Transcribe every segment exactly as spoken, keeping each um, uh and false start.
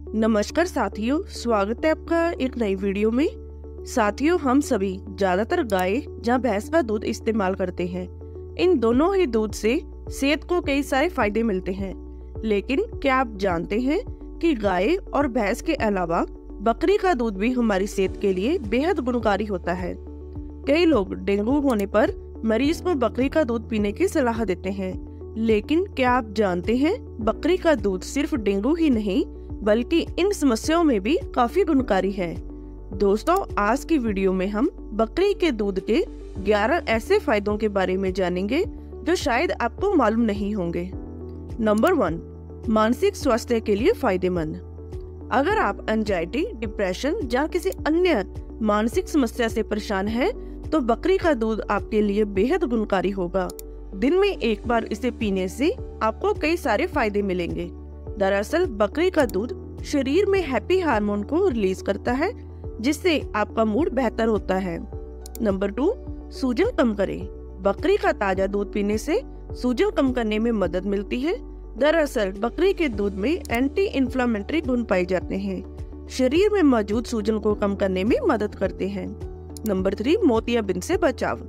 नमस्कार साथियों, स्वागत है आपका एक नई वीडियो में। साथियों, हम सभी ज्यादातर गाय या भैंस का दूध इस्तेमाल करते हैं। इन दोनों ही दूध से सेहत को कई सारे फायदे मिलते हैं, लेकिन क्या आप जानते हैं कि गाय और भैंस के अलावा बकरी का दूध भी हमारी सेहत के लिए बेहद गुणकारी होता है। कई लोग डेंगू होने पर मरीज को बकरी का दूध पीने की सलाह देते हैं, लेकिन क्या आप जानते हैं बकरी का दूध सिर्फ डेंगू ही नहीं बल्कि इन समस्याओं में भी काफी गुणकारी है। दोस्तों, आज की वीडियो में हम बकरी के दूध के ग्यारह ऐसे फायदों के बारे में जानेंगे जो शायद आपको मालूम नहीं होंगे। नंबर वन, मानसिक स्वास्थ्य के लिए फायदेमंद। अगर आप एंजाइटी, डिप्रेशन या किसी अन्य मानसिक समस्या से परेशान हैं, तो बकरी का दूध आपके लिए बेहद गुणकारी होगा। दिन में एक बार इसे पीने से आपको कई सारे फायदे मिलेंगे। दरअसल बकरी का दूध शरीर में हैप्पी हार्मोन को रिलीज करता है, जिससे आपका मूड बेहतर होता है। नंबर टू, सूजन कम करे। बकरी का ताजा दूध पीने से सूजन कम करने में मदद मिलती है। दरअसल बकरी के दूध में एंटी इन्फ्लामेटरी गुण पाए जाते हैं, शरीर में मौजूद सूजन को कम करने में मदद करते हैं। नंबर थ्री, मोतियाबिंद से बचाव।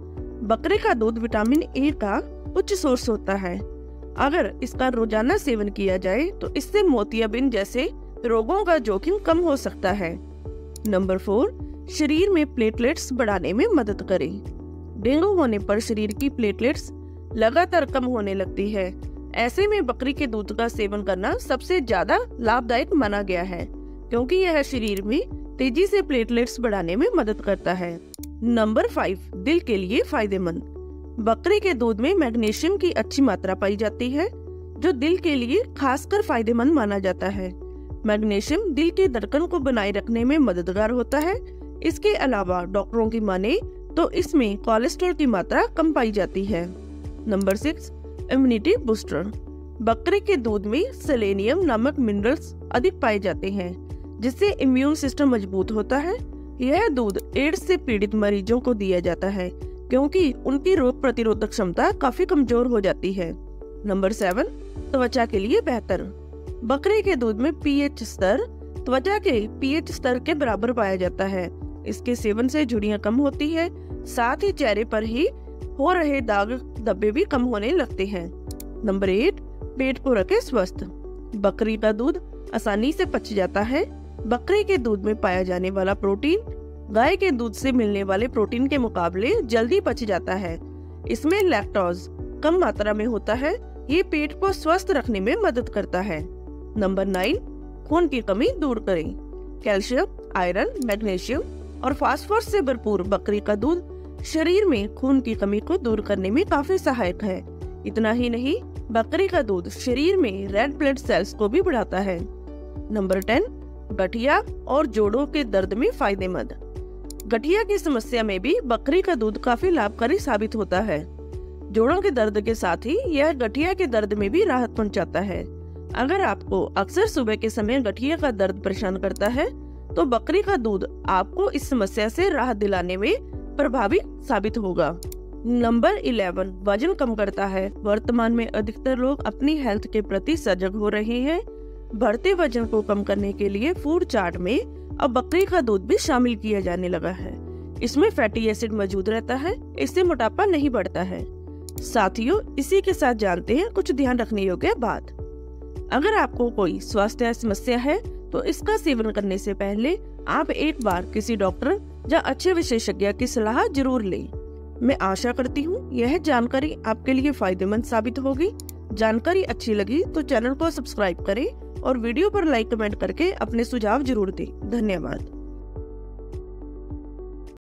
बकरी का दूध विटामिन ए का उच्च सोर्स होता है। अगर इसका रोजाना सेवन किया जाए तो इससे मोतियाबिंद जैसे रोगों का जोखिम कम हो सकता है। नंबर फोर, शरीर में प्लेटलेट्स बढ़ाने में मदद करे। डेंगू होने पर शरीर की प्लेटलेट्स लगातार कम होने लगती है। ऐसे में बकरी के दूध का सेवन करना सबसे ज्यादा लाभदायक माना गया है, क्योंकि यह शरीर में तेजी से प्लेटलेट्स बढ़ाने में मदद करता है। नंबर फाइव, दिल के लिए फायदेमंद। बकरी के दूध में मैग्नीशियम की अच्छी मात्रा पाई जाती है, जो दिल के लिए खासकर फायदेमंद माना जाता है। मैग्नीशियम दिल के धड़कन को बनाए रखने में मददगार होता है। इसके अलावा डॉक्टरों की माने तो इसमें कोलेस्ट्रॉल की मात्रा कम पाई जाती है। Number six, immunity booster. बकरी के दूध में सेलेनियम नामक मिनरल्स अधिक पाए जाते हैं, जिससे इम्यून सिस्टम मजबूत होता है। यह दूध एड्स से पीड़ित मरीजों को दिया जाता है, क्योंकि उनकी रोग प्रतिरोधक क्षमता काफी कमजोर हो जाती है। नंबर सेवन, त्वचा के लिए बेहतर। बकरी के दूध में पीएच स्तर त्वचा के पीएच स्तर के बराबर पाया जाता है। इसके सेवन से झुर्रियां कम होती है, साथ ही चेहरे पर ही हो रहे दाग धब्बे भी कम होने लगते हैं। नंबर एट, पेट को रखे स्वस्थ। बकरी का दूध आसानी से पच जाता है। बकरी के दूध में पाया जाने वाला प्रोटीन गाय के दूध से मिलने वाले प्रोटीन के मुकाबले जल्दी पच जाता है। इसमें लैक्टोज कम मात्रा में होता है। ये पेट को स्वस्थ रखने में मदद करता है। नंबर नाइन, खून की कमी दूर करें। कैल्शियम, आयरन, मैग्नीशियम और फास्फोरस से भरपूर बकरी का दूध शरीर में खून की कमी को दूर करने में काफी सहायक है। इतना ही नहीं, बकरी का दूध शरीर में रेड ब्लड सेल्स को भी बढ़ाता है। नंबर टेन, गठिया और जोड़ों के दर्द में फायदेमंद। गठिया की समस्या में भी बकरी का दूध काफी लाभकारी साबित होता है। जोड़ों के दर्द के साथ ही यह गठिया के दर्द में भी राहत पहुंचाता है। अगर आपको अक्सर सुबह के समय गठिया का दर्द परेशान करता है, तो बकरी का दूध आपको इस समस्या से राहत दिलाने में प्रभावी साबित होगा। नंबर इलेवन, वजन कम करता है। वर्तमान में अधिकतर लोग अपनी हेल्थ के प्रति सजग हो रहे हैं। बढ़ते वजन को कम करने के लिए फूड चार्ट में अब बकरी का दूध भी शामिल किया जाने लगा है। इसमें फैटी एसिड मौजूद रहता है, इससे मोटापा नहीं बढ़ता है। साथियों, इसी के साथ जानते हैं कुछ ध्यान रखने योग्य बात। अगर आपको कोई स्वास्थ्य समस्या है, तो इसका सेवन करने से पहले आप एक बार किसी डॉक्टर या अच्छे विशेषज्ञ की सलाह जरूर लें। मैं आशा करती हूँ यह जानकारी आपके लिए फायदेमंद साबित होगी। जानकारी अच्छी लगी तो चैनल को सब्सक्राइब करें और वीडियो पर लाइक कमेंट करके अपने सुझाव जरूर दें। धन्यवाद।